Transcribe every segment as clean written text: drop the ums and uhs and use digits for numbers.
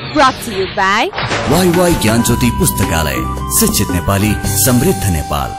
Brought to you by Y Gyan Jyoti पुस्तकालय, शिक्षित नेपाली, समृद्ध नेपाल।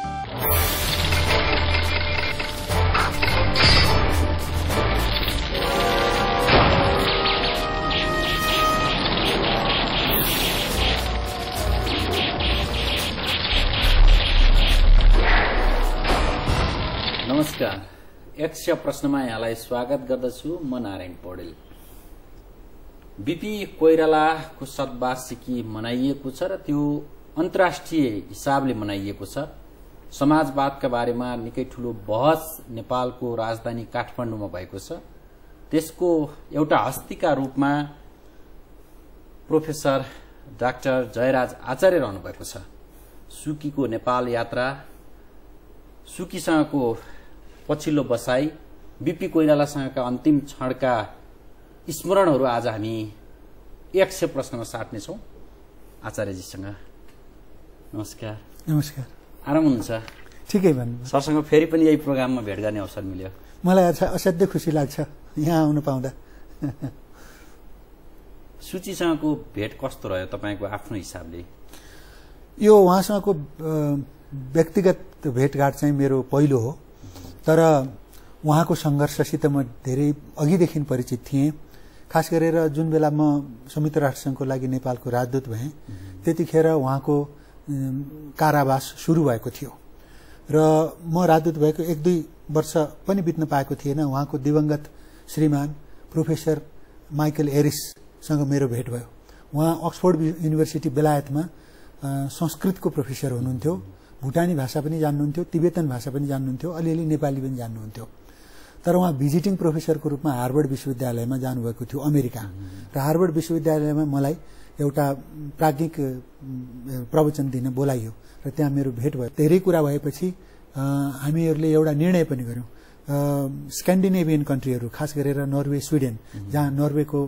नमस्कार, यक्ष प्रश्नमा यहाँलाई स्वागत गर्दछु। म नारायण पौडेल। बीपी कोइरालाको शतवार्षिकी मनाइएको छ र त्यो अन्तर्राष्ट्रिय हिसाबले मनाइएको छ। समाजवादका बारेमा निकै ठूलो बहस नेपालको राजधानी काठमाडौँमा भएको छ। त्यसको एउटा हस्तीका रूपमा प्रोफेसर डाक्टर जयराज आचार्य रहनु भएको छ। सुकीको नेपाल यात्रा, सुकीसँगको पछिल्लो बसाई, बीपी कोइरालासँगका अन्तिम क्षणका स्मरणहरू आज हामी यक्ष प्रश्नमा साट्नेछौँ आचार्यजीसँग। नमस्कार। नमस्कार। आराम हुनुहुन्छ? ठिकै भन्नु। सरसँग फेरि पनि यही प्रोग्राममा भेट गर्ने अवसर मिल्यो। मलाई असाध्यै खुसी लाग्छ यहाँ आउन पाउँदा। सूचीसँगको भेट कस्तो रह्यो तपाईँको आफ्नो हिसाबले? यो उहाँसँगको व्यक्तिगत भेटघाट चाहिँ मेरो पहिलो हो, तर उहाँको सङ्घर्षसित म धेरै अघिदेखि परिचित थिएँ। खास गरेर जुन बेला म संयुक्त राष्ट्रसङ्घको लागि नेपालको राजदूत भएँ त्यतिखेर उहाँको कारावास सुरु भएको थियो र म राजदूत भएको 1-2 वर्ष पनि बित्न पाएको थिएन। उहाँको दिवंगत श्रीमान प्रोफेसर माइकल एरिससँग मेरो भेट भयो। उहाँ अक्सफोर्ड युनिभर्सिटी बेलायतमा संस्कृतको प्रोफेसर हुनुहुन्थ्यो। भुटानी भाषा पनि जान्नुहुन्थ्यो, तिब्बतन भाषा पनि जान्नुहुन्थ्यो, अलिअलि नेपाली पनि जान्नुहुन्थ्यो। तर उहाँ भिजिटिङ प्रोफेसरको रूपमा हार्वर्ड विश्वविद्यालयमा जानुभएको थियो अमेरिका। र हार्वर्ड विश्वविद्यालयमा मलाई एउटा प्राज्ञिक प्रवचन दिन बोलाइयो र त्यहाँ मेरो भेट भयो। धेरै कुरा भएपछि हामीहरूले एउटा निर्णय पनि गर्यौं। स्क्यान्डिनेभियन कन्ट्रीहरू, खास गरेर नर्वे, स्विडेन, जहाँ नर्वेको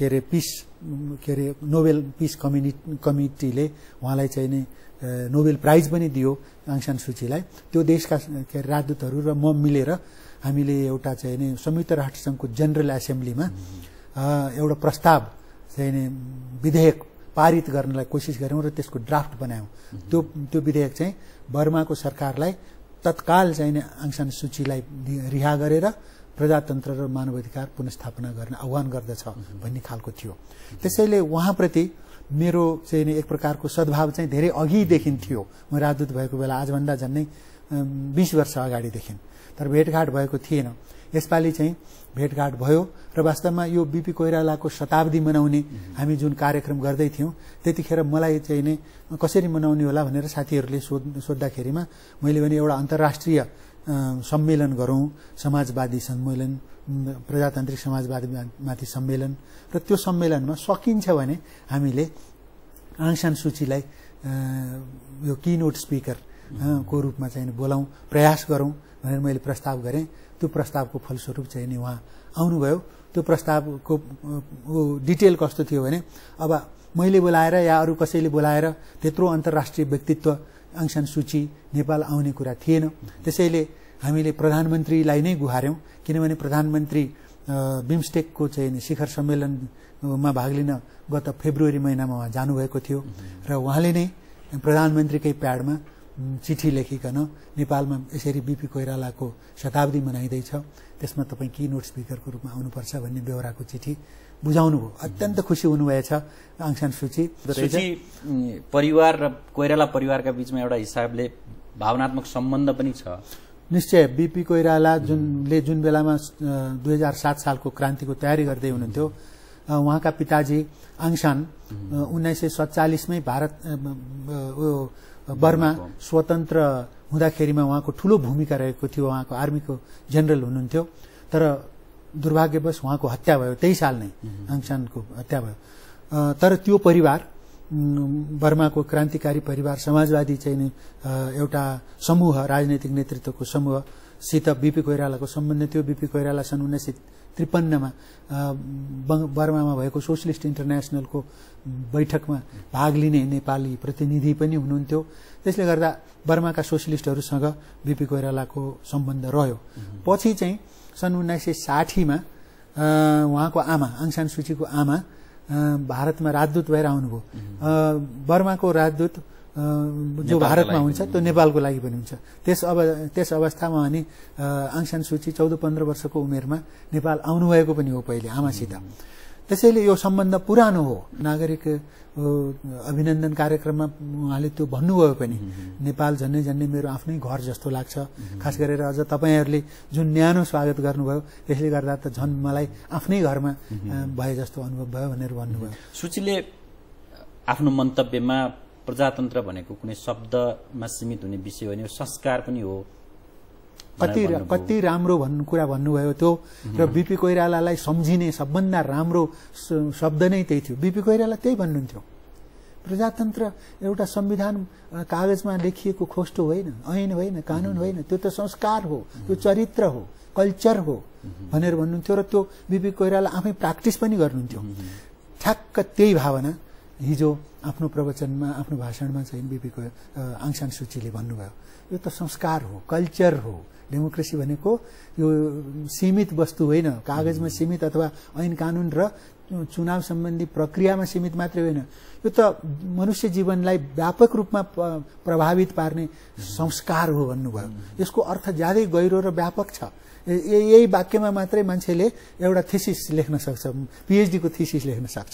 नोबेल पिस कमिटीले उहाँलाई चाहिँ नै नोबेल प्राइज पनि दियो आङ सान सुचीलाई। त्यो देशका राजदूतहरू र म मिलेर हामीले एउटा चाहिँ नि संयुक्त राष्ट्रसङ्घको जनरल एसेम्ब्लीमा एउटा प्रस्ताव चाहिँ नि विधेयक पारित गर्नलाई कोसिस गर्यौं र त्यसको ड्राफ्ट बनायौं। त्यो विधेयक चाहिँ बर्माको सरकारलाई तत्काल चाहिँ नि आङ सान सुचीलाई रिहा गरेर प्रजातन्त्र र मानवाधिकार पुनर्स्थापना गर्न आह्वान गर्दछ भन्ने खालको थियो। त्यसैले उहाँप्रति मेरो चाहिँ नि एक प्रकारको सद्भाव चाहिँ धेरै अघिदेखि थियो। म राजदूत भएको बेला आजभन्दा झन्नै 20 वर्ष अगाडिदेखि, तर भेटघाट भएको थिएन। यसपालि चाहिँ भेटघाट भयो र वास्तवमा यो बीपी कोइरालाको शताब्दी मनाउने हामी जुन कार्यक्रम गर्दै थियौं त्यतिखेर मलाई चाहिँ नि कसरी मनाउने होला भनेर साथीहरूले सोध्दाखेरिमा मैले भने एउटा अन्तर्राष्ट्रिय सम्मेलन गरौं, समाजवादी सम्मेलन, प्रजातान्त्रिक समाजवादीमाथि सम्मेलन, र त्यो सम्मेलनमा सकिन्छ भने हामीले आङ सान सुचीलाई यो कीनोट स्पिकर को रूपमा चाहिँ बोलाउँ, प्रयास गरौं भनेर मैले प्रस्ताव गरेँ। त्यो प्रस्तावको फलस्वरूप चाहिँ नि उहाँ आउनुभयो। त्यो प्रस्तावको डिटेल कस्तो थियो भने अब मैले बोलाएर या अरू कसैले बोलाएर त्यत्रो अन्तर्राष्ट्रिय व्यक्तित्व आङ सान सुची नेपाल आउने कुरा थिएन। त्यसैले हामीले प्रधानमन्त्रीलाई नै गुहार्यौं, किनभने प्रधानमन्त्री बिमस्टेकको चाहिँ शिखर सम्मेलनमा भाग लिन गत फेब्रुअरी महिनामा उहाँ जानुभएको थियो र उहाँले नै प्रधानमन्त्रीकै प्याडमा चिठी लेखिकन नेपालमा यसरी बीपी कोइरालाको शताब्दी मनाइँदैछ, त्यसमा तपाईँ कीनोट स्पिकरको रूपमा आउनुपर्छ भन्ने बेहोराको चिठी बुझाउनुभयो। अत्यन्त खुसी हुनुभएछ आङ सान सुची। परिवार र कोइराला परिवारका बीचमा एउटा हिसाबले भावनात्मक सम्बन्ध पनि छ। निश्चय। बीपी कोइराला जुन बेलामा 2007 सालको क्रान्तिको तयारी गर्दै हुनुहुन्थ्यो, उहाँका पिताजी आङ सान 1947 मै बर्मा स्वतन्त्र हुँदाखेरिमा उहाँको ठूलो भूमिका रहेको थियो। उहाँको आर्मीको जनरल हुनुहुन्थ्यो, तर दुर्भाग्यवश उहाँको हत्या भयो। त्यही साल नै आङ सानको हत्या भयो। तर त्यो परिवार, बर्माको क्रान्तिकारी परिवार, समाजवादी चाहिँ एउटा समूह, राजनैतिक नेतृत्वको समूहसित बीपी कोइरालाको सम्बन्ध थियो। बीपी कोइराला सन् 1953 मा बर्मामा भएको सोशलिस्ट इन्टरनेसनलको बैठकमा भाग लिने नेपाली प्रतिनिधि पनि हुनुहुन्थ्यो। त्यसले गर्दा बर्माका सोशलिस्टहरूसँग बीपी कोइरालाको सम्बन्ध रह्यो। पछि चाहिँ सन् 1960 मा उहाँको आमा आङ सान सुचीको आमा भारतमा राजदूत भएर आउनुभयो। बर्माको राजदूत जो भारतमा हुन्छ त्यो नेपालको लागि पनि हुन्छ। त्यस अवस्थामा अनि आङ सान सुची 14-15 वर्षको उमेरमा नेपाल आउनुभएको पनि हो पहिले आमासित। त्यसैले यो सम्बन्ध पुरानो हो। नागरिक अभिनन्दन कार्यक्रममा उहाँले त्यो भन्नुभयो पनि, नेपाल झन्नै झन्नै मेरो आफ्नै घर जस्तो लाग्छ। खास गरेर अझ तपाईहरूले जुन न्यानो स्वागत गर्नुभयो त्यसले गर्दा त झन् मलाई आफ्नै घरमा भए जस्तो अनुभव भयो भनेर भन्नुभयो। सुचीले आफ्नो मन्तव्यमा प्रजातन्त्र भनेको कुनै शब्दमा सीमित हुने विषय होइन, संस्कार पनि हो। कति राम्रो कुरा भन्नुभयो त्यो। र बीपी कोइरालालाई सम्झिने सबभन्दा राम्रो शब्द नै त्यही थियो। बीपी कोइराला त्यही भन्नुहुन्थ्यो, प्रजातन्त्र एउटा संविधान कागजमा लेखिएको खोस्टो होइन, ऐन होइन, कानून होइन, त्यो त संस्कार हो, त्यो चरित्र हो, कल्चर हो भनेर भन्नुहुन्थ्यो। र त्यो बीपी कोइराला आफै प्र्याक्टिस पनि गर्नुहुन्थ्यो। ठ्याक्क त्यही भावना हिजो आफ्नो प्रवचनमा, आफ्नो भाषणमा चाहिँ आङ सान सुचीले भन्नुभयो। यो त संस्कार हो, कल्चर हो। डेमोक्रेसी भनेको यो सीमित वस्तु होइन, कागजमा सीमित अथवा ऐन कानून र चुनाव सम्बन्धी प्रक्रियामा सीमित मात्रै होइन, यो त मनुष्य जीवनलाई व्यापक रूपमा प्रभावित पार्ने संस्कार हो भन्नुभयो। यसको अर्थ ज्यादै गहिरो र व्यापक छ। यही वाक्यमा मात्रै मान्छेले एउटा थीसिस लेख्न सक्छ, पीएचडी को थीसिस लेख्न सक्छ।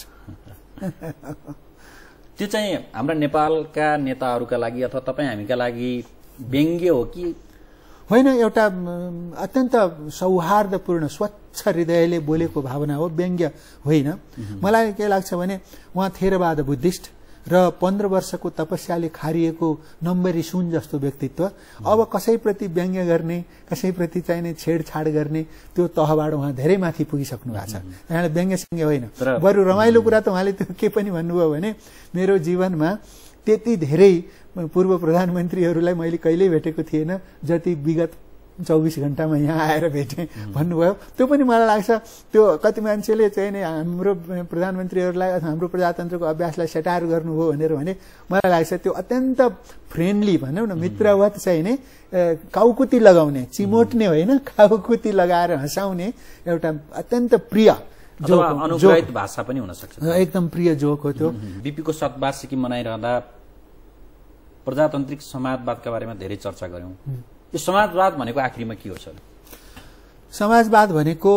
त्यो चाहिँ हाम्रा नेपालका नेताहरूका लागि अथवा तपाईँ हामीका लागि व्यङ्ग्य हो कि होइन? एउटा अत्यन्त सौहार्दपूर्ण स्वच्छ हृदयले बोलेको भावना हो, व्यङ्ग्य होइन। मलाई के लाग्छ भने उहाँ थेरवाद बुद्धिस्ट र 15 वर्षको तपस्याले खारिएको नम्बरी सुन जस्तो व्यक्तित्व अब कसैप्रति व्यङ्ग्य गर्ने, कसैप्रति चाहिने छेडछाड गर्ने त्यो तहबाट उहाँ धेरै माथि पुगिसक्नु भएको छ। त्यहाँबाट व्यङ्ग्यसँग होइन, बरु रमाइलो कुरा त उहाँले त्यो के पनि भन्नुभयो भने मेरो जीवनमा त्यति धेरै पूर्व प्रधानमन्त्रीहरूलाई मैले कहिल्यै भेटेको थिएन जति विगत 24 घण्टामा यहाँ आएर भेटेँ भन्नुभयो। त्यो पनि मलाई लाग्छ त्यो कति मान्छेले चाहिँ नि हाम्रो प्रधानमन्त्रीहरूलाई अथवा हाम्रो प्रजातन्त्रको अभ्यासलाई सेटार गर्नुभयो भनेर भने मलाई लाग्छ त्यो अत्यन्त फ्रेन्डली भनौँ न, मित्रवत चाहिँ नि काउकुती लगाउने, चिमोट्ने होइन, काउकुती लगाएर हँसाउने एउटा अत्यन्त प्रिय अनुग्रहित भाषा पनि हुन सक्छ। एकदम प्रिय जोक हो त्यो। बीपीको शतवार्षिकी मनाइरहँदा प्रजातान्त्रिक समाजवादका बारेमा धेरै चर्चा गर्यौं। यो समाजवाद भनेको आखिरमा के हो सर? समाजवाद भनेको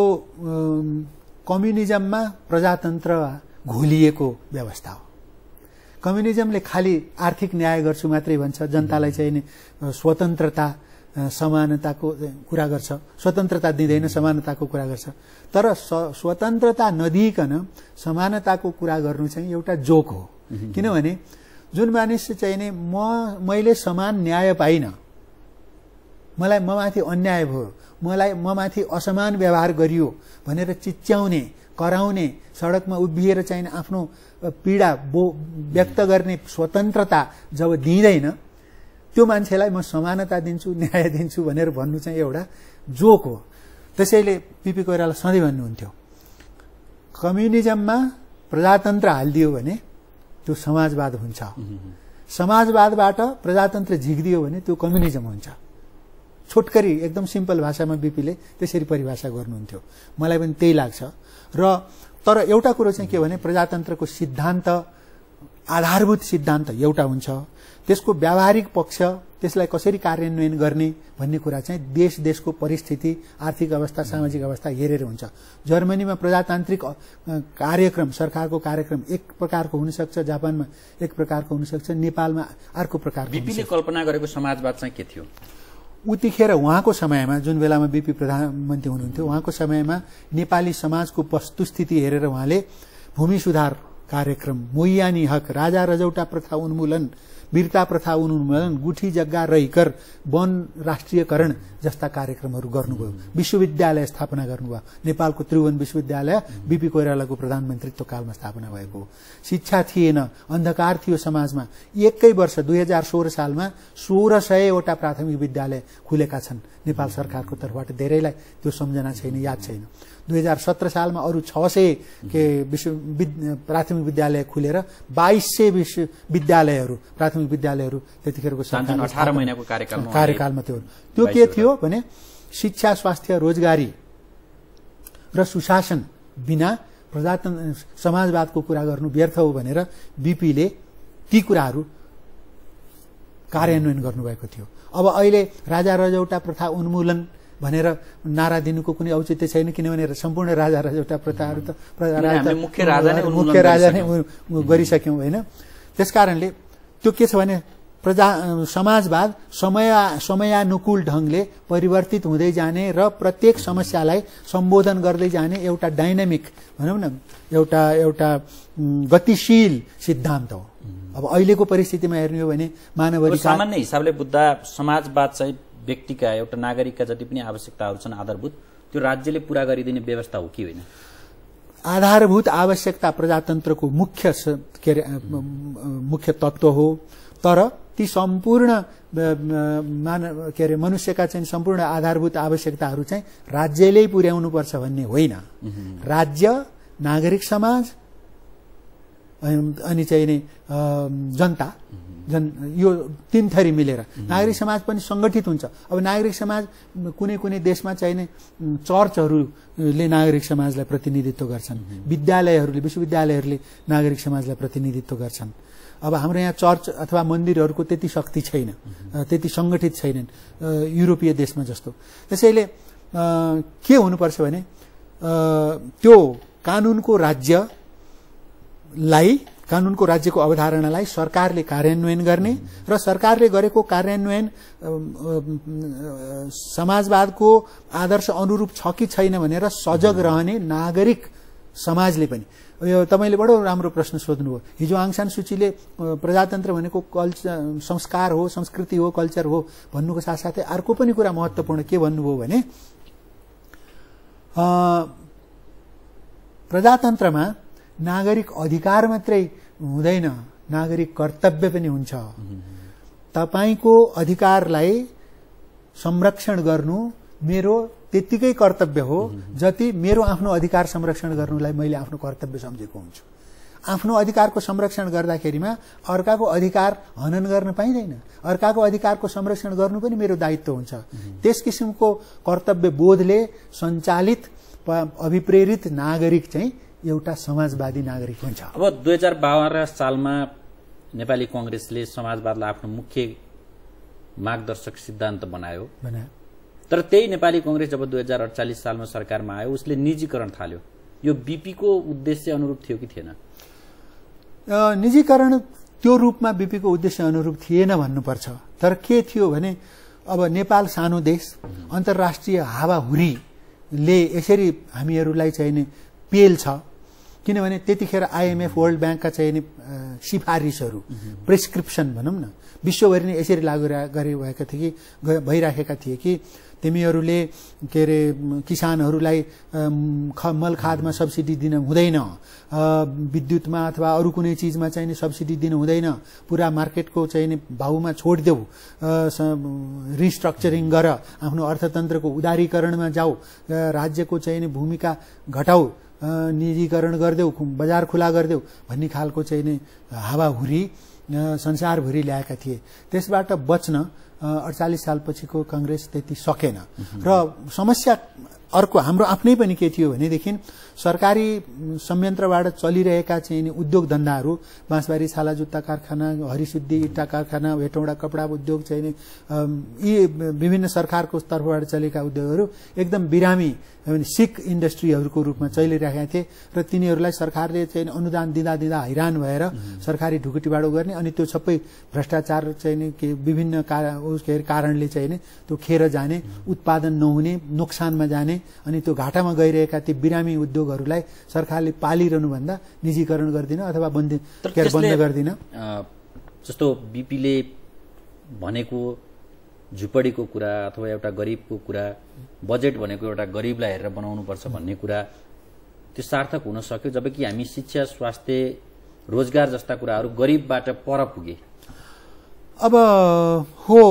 कम्युनिजममा प्रजातन्त्र घोलिएको व्यवस्था हो। कम्युनिजमले खालि आर्थिक न्याय गर्छु मात्रै भन्छ, जनतालाई चाहिँ नि स्वतन्त्रता समानताको कुरा गर्छ, स्वतन्त्रता दिँदैन, समानताको कुरा गर्छ। तर स्वतन्त्रता नदिइकन समानताको कुरा गर्नु चाहिँ एउटा जोक हो। किनभने जुन मानिस चाहिँ नि मैले समान न्याय पाइन, मलाई ममाथि अन्याय भयो, ममाथि असमान व्यवहार गरियो भनेर चिच्याउने, कराउने, सडकमा उभिएर चाहिँ आफ्नो पीडा व्यक्त गर्ने स्वतन्त्रता जब दिँदैन त्यो मान्छेलाई म समानता दिन्छु, न्याय दिन्छु भनेर भन्नु चाहिँ एउटा जोक हो। त्यसैले बीपी कोइराला सधैँ भन्नुहुन्थ्यो कम्युनिजममा प्रजातन्त्र हालिदियो भने त्यो समाजवाद हुन्छ, समाजवादबाट प्रजातन्त्र झिक्दियो भने त्यो कम्युनिजम हुन्छ। छोटकरी एकदम सिम्पल भाषामा बीपीले त्यसरी परिभाषा गर्नुहुन्थ्यो। मलाई पनि त्यही लाग्छ। र तर एउटा कुरो चाहिँ के भने प्रजातन्त्रको सिद्धान्त, आधारभूत सिद्धान्त एउटा हुन्छ, त्यसको व्यावहारिक पक्ष, त्यसलाई कसरी कार्यान्वयन गर्ने भन्ने कुरा चाहिँ देशको परिस्थिति, आर्थिक अवस्था, सामाजिक अवस्था हेरेर हुन्छ। जर्मनीमा प्रजातान्त्रिक कार्यक्रम, सरकारको कार्यक्रम एक प्रकारको हुन सक्छ, जापानमा एक प्रकारको हुन सक्छ, नेपालमा अर्को प्रकारको। बीपीले कल्पना गरेको समाजवाद चाहिँ के थियो? उतिखेर उहाँको समयमा, जुन बेलामा बीपी प्रधानमन्त्री हुनुहुन्थ्यो, उहाँको समयमा नेपाली समाजको वस्तुस्थिति हेरेर उहाँले भूमि सुधार कार्यक्रम, मोहियानी हक, राजा रजौटा प्रथा उन्मूलन, वीरता प्रथा उन्मूलन, गुठी जग्गा रहिकर वन राष्ट्रियकरण जस्ता कार्यक्रमहरू गर्नुभयो। विश्वविद्यालय स्थापना गर्नुभयो। नेपालको त्रिभुवन विश्वविद्यालय बीपी कोइरालाको प्रधानमन्त्रीत्व कालमा स्थापना भएको हो। शिक्षा थिएन, अन्धकार थियो समाजमा। एकै वर्ष 2016 सालमा 1600 वटा प्राथमिक विद्यालय खुलेका छन् नेपाल सरकारको तर्फबाट। धेरैलाई त्यो सम्झना छैन, याद छैन। 2017 सालमा अरू 600 प्राथमिक विद्यालय खुलेर 2200 विश्वविद्यालयहरू, प्राथमिक विद्यालयहरू त्यतिखेरको 18 महिनाको कार्यकालमा थियो। त्यो के थियो भने शिक्षा, स्वास्थ्य, रोजगारी र सुशासन बिना प्रजातन्त्र समाजवादको कुरा गर्नु व्यर्थ हो भनेर बीपीले ती कुराहरू कार्यान्वयन गर्नुभएको थियो। अब अहिले राजा रजौटा प्रथा उन्मूलन भनेर नारा दिनुको कुनै औचित्य छैन, किनभने सम्पूर्ण राजा रजौटा प्रथाहरू त मुख्य राजा नै गरिसक्यौं होइन। त्यसकारणले त्यो के छ भने समाजवाद समयानुकूल ढंगले परिवर्तित हुँदै जाने र प्रत्येक समस्यालाई सम्बोधन गर्दै जाने एउटा डाइनामिक भनौं न एउटा गतिशील सिद्धान्त हो। अब अहिलेको परिस्थितिमा हेर्ने हो भने मानव अधिकार सामान्य हिसाबले बुझ्दा समाजवाद चाहिँ व्यक्तिका एउटा नागरिकका जति पनि आवश्यकताहरू छन् आधारभूत, त्यो राज्यले पूरा गरिदिने व्यवस्था हो कि होइन? आधारभूत आवश्यकता प्रजातन्त्रको मुख्य तत्व हो, तर ती सम्पूर्ण मनुष्यका चाहिँ सम्पूर्ण आधारभूत आवश्यकताहरू चाहिँ राज्यले पुर्याउनुपर्छ भन्ने होइन। राज्य, नागरिक समाज अनि चाहिँ नि जनता यो तीन थरी मिलेर नागरिक समाज पनि संगठित हुन्छ। अब नागरिक समाज कुनै कुनै देशमा चाहिँ नि चर्चहरूले नागरिक समाजलाई प्रतिनिधित्व गर्छन्, विश्वविद्यालयहरूले नागरिक समाजलाई प्रतिनिधित्व गर्छन्। अब हाम्रो यहाँ चर्च अथवा मन्दिरहरूको त्यति शक्ति छैन, त्यति संगठित छैनन् युरोपीय देशमा जस्तो। त्यसैले के हुनुपर्छ भने त्यो कानूनको राज्यको अवधारणालाई सरकारले कार्यान्वयन गर्ने र सरकारले गरेको कार्यान्वयन समाजवादको आदर्श अनुरूप छ कि छैन भनेर सजग रहने नागरिक समाजले पनि। यो तपाईले बडो राम्रो प्रश्न सोध्नुभयो। हिजो आङ सान सूचीले प्रजातन्त्र भनेको कल्चर, संस्कार हो, संस्कृति हो, कल्चर हो भन्नुको साथसाथै अर्को पनि कुरा महत्त्वपूर्ण के भन्नुभयो भने प्रजातन्त्रमा नागरिक अधिकार मात्रै हुँदैन, नागरिक कर्तव्य पनि हुन्छ। तपाईको अधिकारलाई संरक्षण गर्नु मेरो त्यतिकै कर्तव्य हो जति मेरो आफ्नो अधिकार संरक्षण गर्नुलाई मैले आफ्नो कर्तव्य सम्झेको हुन्छु। आफ्नो अधिकारको संरक्षण गर्दाखेरिमा अर्काको अधिकार हनन गर्न पाइँदैन, अर्काको अधिकारको संरक्षण गर्नु पनि मेरो दायित्व हुन्छ। त्यस किसिमको कर्तव्य बोधले सञ्चालित अभिप्रेरित नागरिक चाहिँ एउटा समाजवादी नागरिक हुन्छ। अब 2012 सालमा नेपाली कांग्रेसले समाजवादलाई आफ्नो मुख्य मार्गदर्शक सिद्धान्त बनायो। तर त्यही नेपाली कांग्रेस जब 2048 सालमा सरकारमा आयो उसले निजीकरण थाल्यो। यो बीपी को उद्देश्य अनुरूप थियो कि थिएन? निजीकरण त्यो रूपमा बीपी को उद्देश्य अनुरूप थिएन भन्नुपर्छ। तर के थियो भने अब नेपाल सानो देश, अन्तर्राष्ट्रिय हावाहुरीले यसरी हामीहरूलाई चाहिने पेल छ, किनभने त्यतिखेर आईएमएफ, वर्ल्ड बैंकका चाहिने सिफारिसहरू, प्रेस्क्रिप्सन भनौं न, विश्वभरि नै यसरी लागू भइराखेका थिए कि तिमीहरूले के रे किसानहरूलाई मल खादमा सब्सिडी दिन हुँदैन, विद्युतमा अथवा अरू कुनै चीजमा चाहिने सब्सिडी दिन हुँदैन, पूरा मार्केटको चाहिने भाउमा छोड्देऊ, रिस्ट्रक्चरिङ गर, आफ्नो अर्थतन्त्रको उदारीकरणमा जाऊ, राज्यको चाहिने भूमिका घटाऊ, निजीकरण गर्देऊ, बजार खुला गर्देऊ भन्ने खालको चाहिने हावाहुरी संसारभरि ल्याएका थिए। त्यसबाट बच्न 48 सालपछिको कांग्रेस त्यति सकेन। र समस्या अर्को हाम्रो आफ्नै पनि के थियो भनेदेखि सरकारी संयन्त्रबाट चलिरहेका चाहिँ उद्योग धन्दाहरू, बाँसबारी छाला जुत्ता कारखाना, हरिसिद्धि इट्टा कारखाना, हेटौडा कपडा उद्योग चाहिँ यी विभिन्न सरकारको तर्फबाट चलेका उद्योगहरू एकदम बिरामी सिक इन्डस्ट्रीहरूको रूपमा चलिरहेका थिए र तिनीहरूलाई सरकारले चाहिँ अनुदान दिँदा हैरान भएर सरकारी ढुकुटीबाडो गर्ने अनि त्यो सबै भ्रष्टाचार चाहिँ के विभिन्न कारणले चाहिँ त्यो खेर जाने, उत्पादन नहुने, नोक्सानमा जाने अनि त्यो घाटामा गइरहेका ती बिरामी उद्योगहरूलाई सरकारले पालिरहनु भन्दा निजीकरण गर्दिन अथवा बन्द गर्दिन। जस्तो बीपीले भनेको झुपडीको कुरा अथवा एउटा गरिबको कुरा, बजेट भनेको एउटा गरिबलाई हेरेर बनाउनु पर्छ भन्ने कुरा त्यो सार्थक हुन सक्यो, जबकि हामी शिक्षा, स्वास्थ्य, रोजगार जस्ता कुराहरू गरिबबाट पर पुगे। अब हो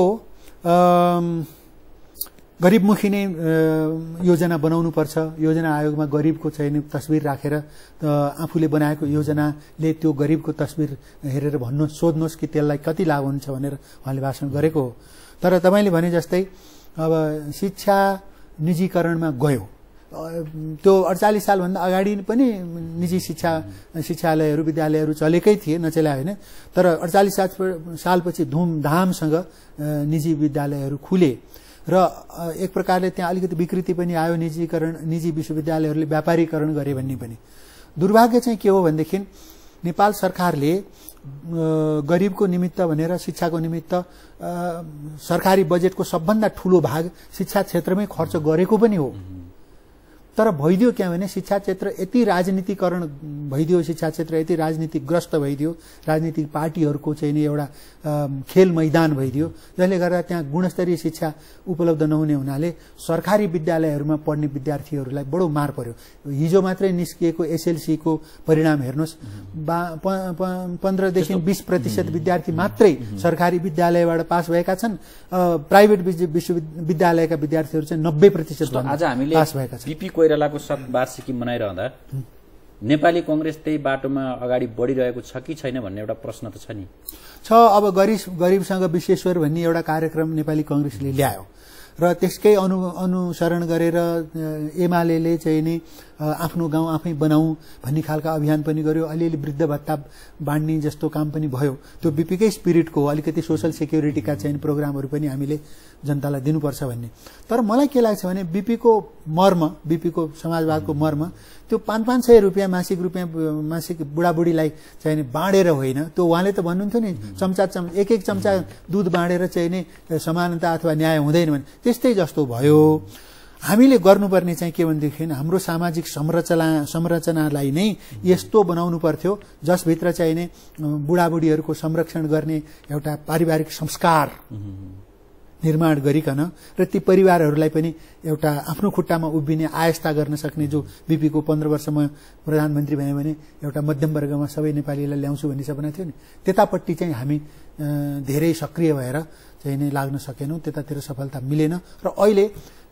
गरिबमुखी नै योजना बनाउनु पर्छ। योजना आयोगमा गरिबको चाहिँ तस्बिर राखेर आफूले बनाएको योजनाले त्यो गरिबको तस्बिर हेरेर सोध्नुहोस् कि त्यसलाई कति लाभ हुन्छ भनेर उहाँले भाषण गरेको हो। तर तपाईले भने जस्तै अब शिक्षा निजीकरणमा गयो त्यो 48 सालभन्दा अगाडि पनि निजी शिक्षालयहरू विद्यालयहरू चलेकै थिए, नचले होइन। तर 48 सालपछि धुमधामसँग निजी विद्यालयहरू खुले र एक प्रकारले त्यहाँ अलिकति विकृति पनि आयो, निजी विश्वविद्यालयहरूले व्यापारीकरण गरे भन्ने पनि। दुर्भाग्य चाहिँ के हो भनेदेखि नेपाल सरकारले गरिबको निमित्त भनेर शिक्षाको निमित्त सरकारी बजेटको सबभन्दा ठूलो भाग शिक्षा क्षेत्रमै खर्च गरेको पनि हो। तर भइदियो क्या भने शिक्षा क्षेत्र यति राजनीतिकरण भइदियो, शिक्षा क्षेत्र यति राजनीतिग्रस्त भइदियो, राजनीतिक पार्टीहरूको चाहिँ नि एउटा खेल मैदान भइदियो, जसले गर्दा त्यहाँ गुणस्तरीय शिक्षा उपलब्ध नहुने हुनाले सरकारी विद्यालयहरूमा पढ्ने विद्यार्थीहरूलाई बडो मार पर्यो। हिजो मात्रै निस्किएको एसएलसी को परिणाम हेर्नुहोस्, 15 देखि 20% विद्यार्थी मात्रै सरकारी विद्यालयबाट पास भएका छन्। प्राइभेट विश्वविद्यालयका विद्यार्थीहरू चाहिँ 90% आज हामीले पास भएका छन्। बीपी कोइरालाको शतवार्षिकी मनाइरहँदा नेपाली कांग्रेस त्यही बाटोमा अगाडि बढिरहेको छ कि छैन भन्ने एउटा प्रश्न त छ नि। अब गरिबसँग विश्वेश्वर भन्ने एउटा कार्यक्रम नेपाली कांग्रेसले ल्यायो र त्यसकै अनुसरण गरेर एमाले चाहिँ नि आफ्नो गाउँ आफै बनाऊ भन्ने खालका अभियान पनि गर्यो। अलिअलि वृद्ध भत्ता बाँड्ने जस्तो काम पनि भयो। त्यो बीपीकै स्पिरिटको अलिकति सोशल सेक्युरिटीका चाहिँ प्रोग्रामहरू पनि हामीले जनतालाई दिनुपर्छ भन्ने। तर मलाई के लाग्छ भने बीपीको समाजवादको मर्म त्यो 500 रुपियाँ मासिक बुढाबुढीलाई चाहिँ बाँडेर होइन। त्यो उहाँले त भन्नुहुन्थ्यो नि एक चम्चा दुध बाँडेर चाहिँ नि समानता अथवा न्याय हुँदैन भने त्यस्तै जस्तो भयो। हामीले गर्नुपर्ने चाहिँ के भनेदेखि हाम्रो सामाजिक संरचनालाई नै यस्तो बनाउनु पर्थ्यो जसभित्र चाहिँ नि बुढाबुढीहरूको संरक्षण गर्ने एउटा पारिवारिक संस्कार निर्माण गरिकन र ती परिवारहरूलाई पनि एउटा आफ्नो खुट्टामा उभिने आयस्ता गर्न सक्ने, जो बीपीको 15 वर्षमा प्रधानमन्त्री भए भने एउटा मध्यम वर्गमा सबै नेपालीलाई ल्याउँछु भन्ने सपना थियो नि, त्यतापट्टि चाहिँ हामी धेरै सक्रिय भएर चाहिँ नै लाग्न सकेनौं। त्यतातिर सफलता मिलेन र अहिले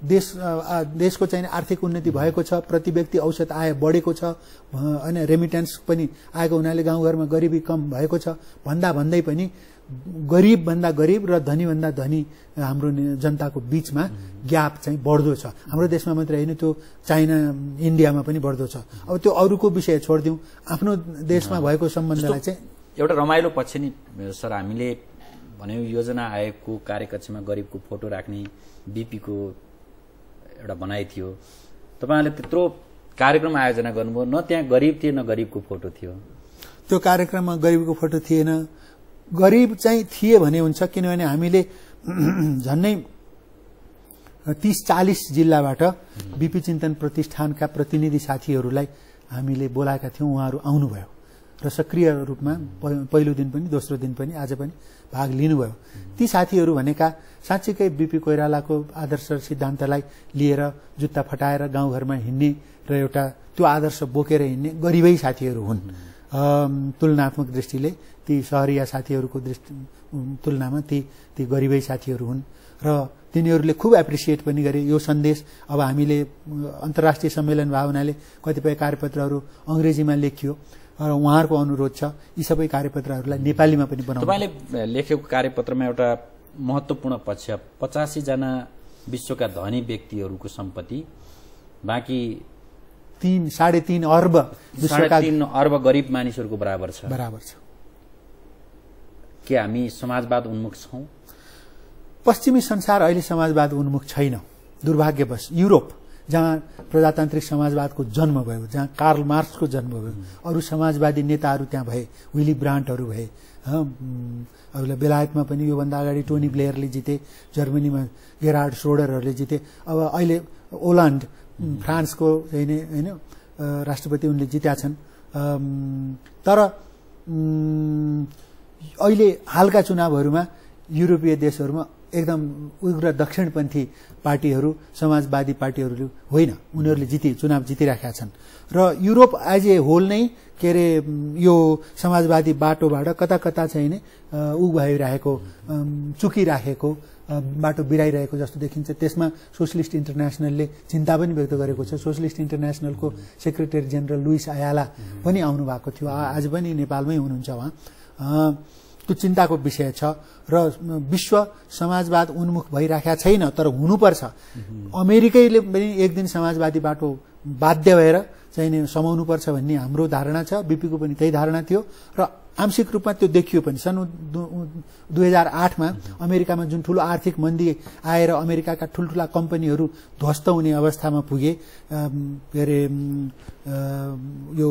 देशको चाहिँ आर्थिक उन्नति भएको छ, प्रति व्यक्ति औसत आय बढेको छ अनि रेमिटेन्स पनि आएको हुनाले गाउँघरमा गरिबी कम भएको छ भन्दै पनि गरीब भन्दा गरीब र धनी भन्दा धनी हाम्रो जनताको बीचमा ग्याप चाहिँ बढ्दो छ। हाम्रो देशमा मात्रै होइन, त्यो चाइना इन्डियामा पनि बढ्दो छ। अब त्यो अरूको विषय छोडिदिउँ, आफ्नो देशमा भएको सम्बन्धलाई चाहिँ एउटा रमाइलो पक्ष नि सर। हामीले भन्यौ योजना आयोगको कार्यकक्षमा गरिबको फोटो राख्ने बीपीको एउटा भनाइ थियो। तपाईहरुले त्यत्रो कार्यक्रम आयोजना गर्नुभयो, न त्यहाँ गरिब थिए न गरिबको फोटो थियो। त्यो कार्यक्रममा गरिबको फोटो थिएन। गरिब चाहिँ थिए भने हुन्छ, किनभने हामीले झन्नै 30-40 जिल्लाबाट बीपी चिन्तन प्रतिष्ठानका प्रतिनिधि साथीहरूलाई हामीले बोलाएका थियौं। उहाँहरू आउनुभयो र सक्रिय रूपमा पहिलो दिन पनि दोस्रो दिन पनि आज पनि भाग लिनुभयो। ती साथीहरू भनेका साँच्चीकै बीपी कोइरालाको आदर्श सिद्धान्तलाई लिएर जुत्ता फटाएर गाउँघरमा हिँड्ने र एउटा त्यो आदर्श बोकेर हिँड्ने गरिबै साथीहरू हुन्। तुलनात्मक दृष्टिले ती शहरिया साथीहरूको तुलनामा ती गरिबै साथीहरू हुन् र तिनीहरूले खूब एप्रिसिएट पनि गरे यो सन्देश। अब हामीले अन्तर्राष्ट्रिय सम्मेलन भावनाले कतिपय कार्यपत्रहरू अंग्रेजीमा लेखियो र उहाँहरूको अनुरोध छ यी सबै कार्यपत्रहरूलाई नेपालीमा पनि बनाउनु। तपाईले लेखेको कार्यपत्रमा एउटा महत्त्वपूर्ण पक्ष 85 जना विश्वका धनी व्यक्तिहरूको सम्पत्ति, बाँकी 3.5 अर्ब विश्वका 3 अर्ब गरिब मानिसहरूको बराबर छ। के हामी समाजवाद उन्मुख छौं? पश्चिमी संसार अहिले समाजवाद उन्मुख छैन, दुर्भाग्यवश। युरोप जहाँ प्रजातान्त्रिक समाजवादको जन्म भयो, जहाँ कार्ल मार्क्सको जन्म भयो, अरू समाजवादी नेताहरू त्यहाँ भए, विली ब्रान्टहरू भए। अरूलाई बेलायतमा पनि योभन्दा अगाडि टोनी ब्लेयरले जिते, जर्मनीमा गेरार्ड श्रोडरहरूले जिते। अब अहिले ओल्यान्ड फ्रान्सको होइन राष्ट्रपति उनले जितेका छन्। तर अहिले हालका चुनावहरूमा युरोपीय देशहरूमा एकदम उग्र दक्षिणपन्थी पार्टीहरू, समाजवादी पार्टीहरू होइन, उनीहरूले चुनाव जितिराखेका छन्। र युरोप एज ए होल नै के अरे यो समाजवादी बाटोबाट कता चाहिँ नि भइरहेको, चुकिराखेको बाटो बिराइरहेको जस्तो देखिन्छ। त्यसमा सोशलिस्ट इन्टरनेसनलले चिन्ता पनि व्यक्त गरेको छ। सोशलिस्ट इन्टरनेसनलको सेक्रेटरी जेनरल लुइस आयाला पनि आउनु भएको थियो, आज पनि नेपालमै हुनुहुन्छ उहाँ। त्यो चिन्ताको विषय छ र विश्व समाजवाद उन्मुख भइराखेको छैन, तर हुनुपर्छ। अमेरिकैले पनि एक दिन समाजवादी बाटो बाध्य भएर चाहिँ नि समाउनुपर्छ भन्ने हाम्रो धारणा छ। बीपीको पनि त्यही धारणा थियो र आंशिक रूपमा त्यो देखियो पनि। सन् 2008मा अमेरिकामा जुन ठूलो आर्थिक मन्दी आएर अमेरिकाका ठूल्ठूला कम्पनीहरू ध्वस्त हुने अवस्थामा पुगे, के अरे यो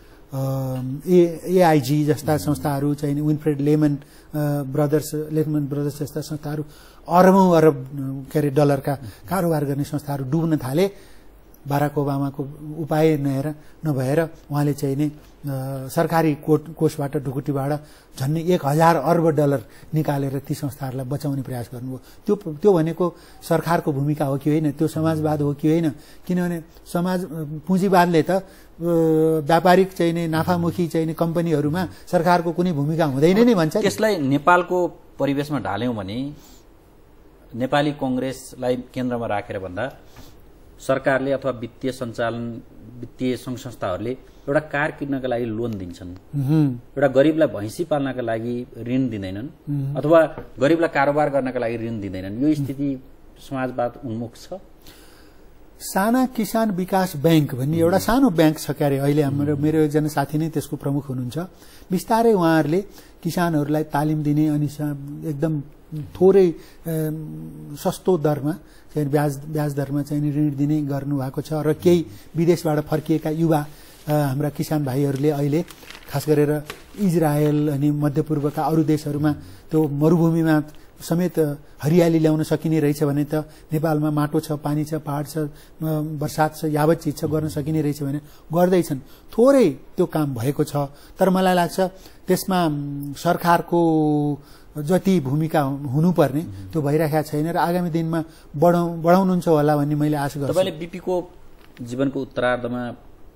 एआईजी जस्ता संस्थाहरू चाहिँ विनफ्रेड लेमन ब्रदर्स जस्ता संस्थाहरू अरबौं अरब के अरे डलरका कारोबार गर्ने संस्थाहरू डुब्न थाले। बाराक ओबामाको उपाय नभएर उहाँले चाहिँ नि सरकारी कोषबाट ढुकुटीबाट झन्नै 1000 अर्ब डलर निकालेर ती संस्थाहरूलाई बचाउने प्रयास गर्नुभयो। त्यो भनेको सरकारको भूमिका हो कि होइन, त्यो समाजवाद हो कि होइन? किनभने पुँजीवादले त व्यापारिक चाहिँ नि नाफामुखी चाहिँ नि कम्पनीहरूमा सरकारको कुनै भूमिका हुँदैन नै भन्छ। त्यसलाई नेपालको परिवेशमा ढाल्यौं भने नेपाली कांग्रेसलाई केन्द्रमा राखेर भन्दा सरकारले अथवा वित्तीय सञ्चालन वित्तीय संघ संस्थाहरूले एउटा कार किन्नका लागि लोन दिन्छन्, एउटा गरिबलाई भैँसी पाल्नका लागि ऋण दिँदैनन्, अथवा गरिबलाई कारोबार गर्नका लागि ऋण दिँदैनन्। यो स्थिति समाजवाद उन्मुख छ। साना किसान विकास बैंक भन्ने एउटा सानो बैंक छ क्यारे, अहिले मेरो एकजना साथी नै त्यसको प्रमुख हुनुहुन्छ। बिस्तारै उहाँहरूले किसानहरूलाई तालिम दिने अनि एकदम थोरै सस्तो दरमा चाहिँ ब्याज दरमा चाहिँ ऋण दिने गर्नुभएको छ र केही विदेशबाट फर्किएका युवा हाम्रा किसान भाइहरूले अहिले खास गरेर इजरायल अनि मध्यपूर्वका अरू देशहरूमा त्यो मरुभूमिमा समेत हरियाली ल्याउन सकिने रहेछ भने त नेपालमा माटो छ, पानी छ, पहाड छ, बर्सात छ, यावत चिज छ, गर्न सकिने रहेछ भने गर्दैछन्। थोरै त्यो काम भएको छ, तर मलाई लाग्छ त्यसमा सरकारको जति भूमिका हुनुपर्ने त्यो भइराखेको छैन र आगामी दिनमा बढाउनुहुन्छ होला भन्ने मैले आशा गर्छु। तपाईले बीपीको जीवनको उत्तरार्धमा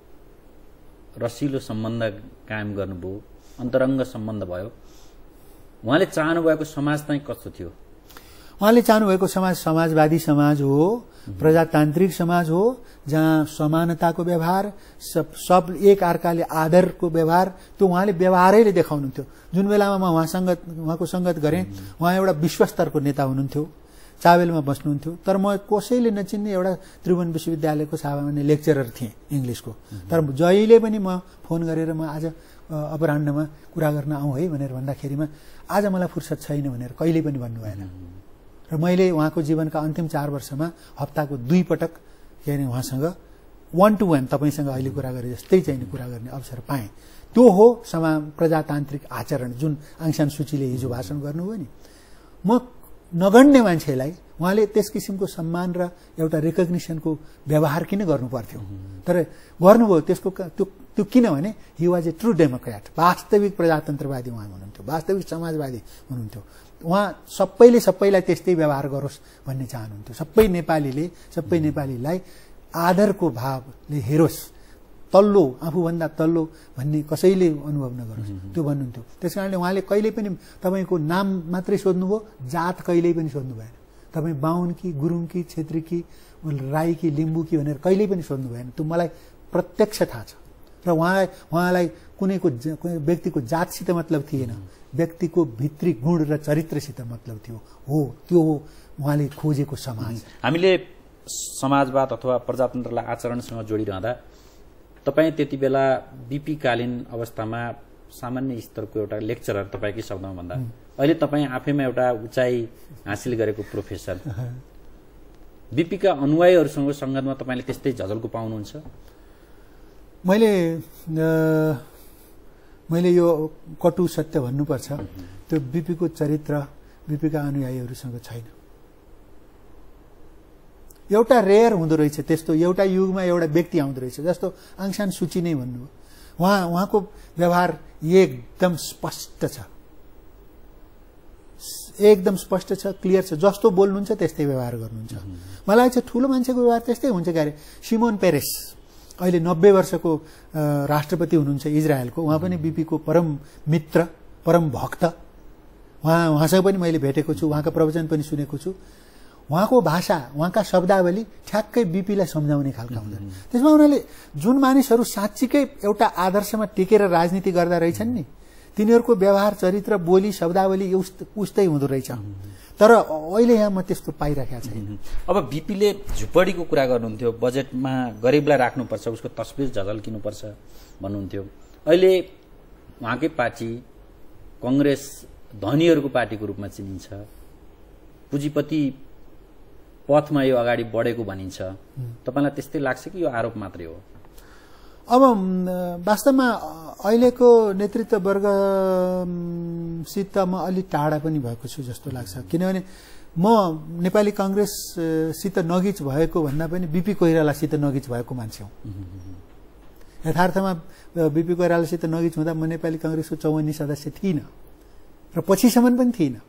रसिलो सम्बन्ध कायम गर्नुभयो, अन्तरङ्ग सम्बन्ध भयो। उहाँले चाहनु भएको समाज चाहिँ कस्तो थियो? उहाँले चाहनुभएको समाज समाजवादी समाज हो, प्रजातान्त्रिक समाज हो, जहाँ समानताको व्यवहार, सब एक अर्काले आदरको व्यवहार, त्यो उहाँले व्यवहारैले देखाउनुहुन्थ्यो। जुन बेलामा म उहाँको संगत गरेँ, उहाँ एउटा विश्वस्तरको नेता हुनुहुन्थ्यो, चाबेलमा बस्नुहुन्थ्यो। तर म कसैले नचिन्ने एउटा त्रिभुवन विश्वविद्यालयको सामान्य लेक्चरर थिएँ इङ्ग्लिसको। तर जहिले पनि म फोन गरेर म आज अपराह्नमा कुरा गर्न आउँ है भनेर भन्दाखेरिमा आज मलाई फुर्सद छैन भनेर कहिल्यै पनि भन्नु भएन। र मैले उहाँको जीवनका अन्तिम 4 वर्षमा हप्ताको 2 पटक उहाँसँग 1 to 1 तपाईसँग अहिले कुरा गरे जस्तै चाहिँ कुरा गर्ने अवसर पाएँ। त्यो हो प्रजातान्त्रिक आचरण जुन आङ सान सुचीले हिजो भाषण गर्नुभयो नि। म नगण्य मान्छेलाई उहाँले त्यस किसिमको सम्मान र एउटा रेकग्निसनको व्यवहार किन गर्नु पर्थ्यो? तर गर्नुभयो। त्यसको त्यो किनभने he was a true democrat, वास्तविक प्रजातन्त्रवादी उहाँ हुनुहुन्थ्यो, वास्तविक समाजवादी हुनुहुन्थ्यो। उहाँ सबैलाई त्यस्तै व्यवहार गरोस् भन्ने चाहनुहुन्थ्यो। सबै नेपालीलाई आदरको भावले हेरोस्, तल्लो आफूभन्दा तल्लो भन्ने कसैले अनुभव नगरोस्, त्यो भन्नुहुन्थ्यो। त्यसकारणले उहाँले कहिल्यै पनि तपाईँको नाम मात्रै सोध्नुभयो, जात कहिल्यै पनि सोध्नु भएन। तपाईँ बाहुन कि, गुरुङ कि, छेत्री कि, राई कि, लिम्बू कि भनेर कहिल्यै पनि सोध्नु भएन। त्यो मलाई प्रत्यक्ष थाहा छ। र उहाँलाई कुनै व्यक्तिको जातसित मतलब थिएन, व्यक्तिको भित्री गुण र चरित्रसित मतलब थियो। हो त्यो हो उहाँले खोजेको समाज। हामीले समाजवाद अथवा प्रजातन्त्रलाई आचरणसँग जोडिरहँदा तपाईँ त्यति बेला बीपी कालीन अवस्थामा सामान्य स्तरको एउटा लेक्चरर तपाईँकै शब्दमा भन्दा अहिले तपाईँ आफैमा एउटा उचाइ हासिल गरेको प्रोफेसर, बीपीका अनुयायीहरूसँग संगतमा तपाईँले त्यस्तै झझल्को पाउनुहुन्छ? मैले यो कटु सत्य भन्नुपर्छ, त्यो बीपीको चरित्र बीपीका अनुयायीहरूसँग छैन। एउटा रेयर हुँदो रहेछ त्यस्तो, एउटा युगमा एउटा व्यक्ति आउँदो रहेछ जस्तो आङ सान सुची नै भन्नुभयो। उहाँको व्यवहार एकदम स्पष्ट छ, एकदम स्पष्ट छ, क्लियर छ। जस्तो बोल्नुहुन्छ त्यस्तै व्यवहार गर्नुहुन्छ। मलाई चाहिँ ठुलो मान्छेको व्यवहार त्यस्तै हुन्छ क्यारे। सिमोन पेरेस अहिले 90 वर्षको राष्ट्रपति हुनुहुन्छ इजरायलको, उहाँ पनि बीपीको परम मित्र, परम भक्त। उहाँसँग पनि मैले भेटेको छु, उहाँका प्रवचन पनि सुनेको छु। उहाँको भाषा, उहाँका शब्दावली ठ्याक्कै बीपीलाई सम्झाउने खालका हुँदैन। त्यसमा उनीहरूले जुन मानिसहरू साँच्चीकै एउटा आदर्शमा टेकेर राजनीति गर्दा रहेछन् नि, तिनीहरूको व्यवहार चरित्र बोली शब्दावली उस्तै हुँदो रहेछ तर अहिले यहाँ म त्यस्तो पाइराखेको छैन। अब बीपीले झुपडीको कुरा गर्नुहुन्थ्यो, बजेटमा गरिबलाई राख्नुपर्छ, उसको तस्बिर झल्किनुपर्छ भन्नुहुन्थ्यो। अहिले उहाँकै पार्टी कांग्रेस धनीहरूको पार्टीको रूपमा चिनिन्छ, पुँजीपति पथमा यो अगाडि बढेको भनिन्छ। तपाईलाई त्यस्तै लाग्छ कि यो आरोप मात्रै हो? अब वास्तवमा अहिलेको नेतृत्व वर्गसित म अलि टाढा पनि भएको छु जस्तो लाग्छ, किनभने म नेपाली कांग्रेससित नगिच भएको भन्दा पनि बीपी कोइरालासित नगिच भएको मान्छे हुँ। यथार्थमा बीपी कोइरालासित नगिच हुँदा म नेपाली कांग्रेसको 54 सदस्य थिइनँ र पछिसम्म पनि थिइनँ।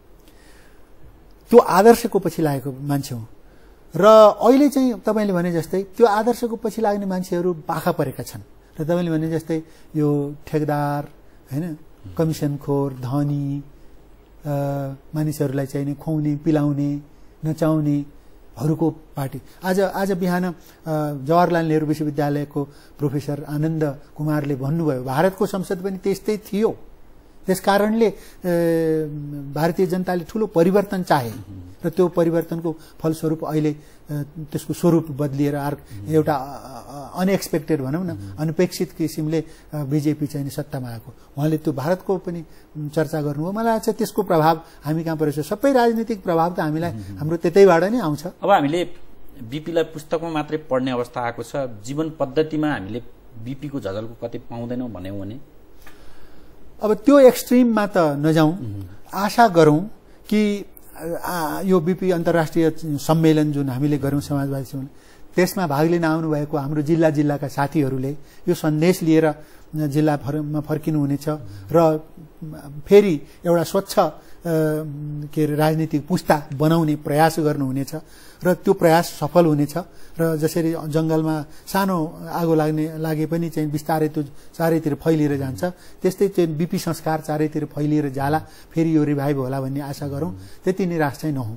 त्यो आदर्शको पछि लागेको मान्छे हुँ र अहिले चाहिँ तपाईले भने जस्तै त्यो आदर्शको पछि लाग्ने मान्छेहरू पाखा परेका छन् र तपाईले भने जस्तै यो ठेकदार हैन, कमिसनखोर, धनी मानिसहरूलाई चाहिँ खुवाउने पिलाउने नचाउनेहरूको पार्टी। आज बिहान जवाहरलाल नेहरू विश्वविद्यालयको प्रोफेसर आनन्द कुमारले भन्नुभयो भारतको संसद पनि त्यस्तै थियो, त्यसकारणले भारतीय जनताले ठूलो परिवर्तन चाहे र त्यो परिवर्तनको फलस्वरूप अहिले त्यसको स्वरूप बदलिएर एउटा अनएक्सपेक्टेड भनौं न अनपेक्षित किसिमले बीजेपी चाहिँ सत्तामा आएको। उहाँले त्यो भारतको पनि चर्चा गर्नुभयो। मलाई लाग्छ त्यसको प्रभाव हामी कहाँ परेछ, सबै राजनीतिक प्रभाव त हामीलाई हाम्रो त्यतैबाट नै आउँछ। अब हामीले बीपीलाई पुस्तकमा मात्रै पढ्ने अवस्था आएको छ, जीवन पद्धतिमा हामीले बीपीको झझल्को कतै पाउँदैनौँ भन्यौं भने अब त्यो एक्सट्रिममा त नजाउँ। आशा गरौं कि यो बीपी अन्तर्राष्ट्रिय सम्मेलन जुन हामीले गर्यौं समाजवादी सम्मेलन, त्यसमा भाग लिन आउनु भएको हाम्रो जिल्ला जिल्लाका साथीहरूले यो सन्देश लिएर जिल्लामा फर्किनु हुनेछ र फेरि एउटा स्वच्छ के राजनीतिक पुस्ता बनाउने प्रयास गर्नुहुनेछ र त्यो प्रयास सफल हुनेछ र जसरी जंगलमा सानो आगो लागे पनि चाहिँ बिस्तारै त्यो चारैतिर फैलिएर जान्छ, त्यस्तै चाहिँ बीपी संस्कार चारैतिर फैलिएर जाला, फेरि यो रिभाइभ होला भन्ने आशा गरौं। त्यति निराश चाहिँ नहौं।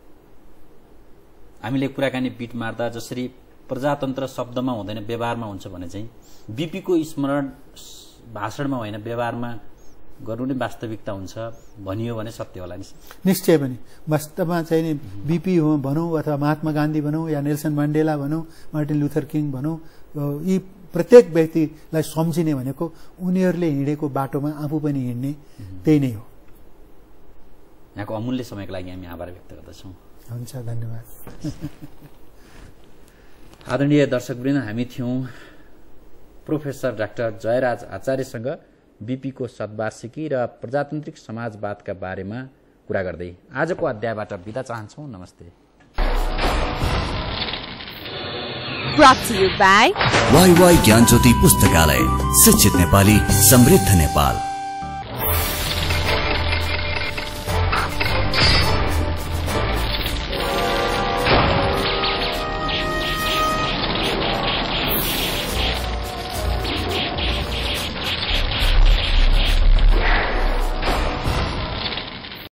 हामीले कुराकानी बिट मार्दा जसरी प्रजातन्त्र शब्दमा हुँदैन व्यवहारमा हुन्छ भने चाहिँ बीपीको स्मरण भाषणमा होइन व्यवहारमा गर्नु नै वास्तविकता हुन्छ भनियो भने सत्य होला नि? निश्चय पनि वास्तवमा चाहिँ नि बीपी हो भनौं अथवा महात्मा गान्धी भनौं या नेल्सन मण्डेला भनौं, मार्टिन लुथर किङ भनौं, यी प्रत्येक व्यक्तिलाई सम्झिने भनेको उनीहरूले हिँडेको बाटोमा आफू पनि हिँड्ने त्यही नै हो। यहाँको अमूल्य समयको लागि हामी आभार व्यक्त गर्दछौँ। हुन्छ, धन्यवाद। आदरणीय दर्शकवृन्द, हामी थियौं प्रोफेसर डाक्टर जयराज आचार्यसँग बीपीको शतवार्षिकी र प्रजातान्त्रिक समाजवादका बारेमा कुरा गर्दै आजको अध्यायबाट बिदा चाहन्छौं। नमस्ते। Brought to you by Y Gyan Jyoti पुस्तकालय, शिक्षित नेपाली, समृद्ध नेपाल।